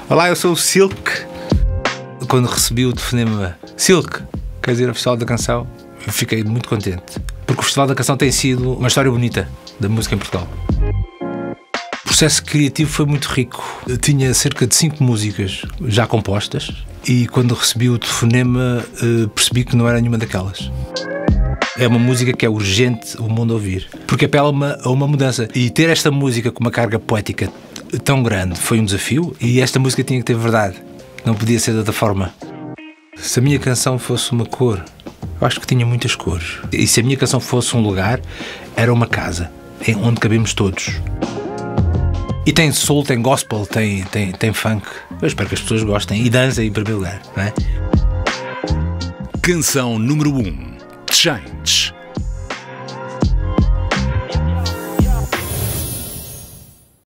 Olá, eu sou o Silk. Quando recebi o telefonema Silk, quer dizer, o Festival da Canção, eu fiquei muito contente, porque o Festival da Canção tem sido uma história bonita da música em Portugal. O processo criativo foi muito rico. Eu tinha cerca de 5 músicas já compostas e quando recebi o telefonema percebi que não era nenhuma daquelas. É uma música que é urgente o mundo ouvir, porque apela a uma mudança. E ter esta música com uma carga poética tão grande foi um desafio, e esta música tinha que ter verdade, não podia ser de outra forma. Se a minha canção fosse uma cor, eu acho que tinha muitas cores. E se a minha canção fosse um lugar, era uma casa onde cabemos todos. E tem soul, tem gospel, tem funk. Eu espero que as pessoas gostem e dancem em primeiro lugar, não é? Canção número 1, Change.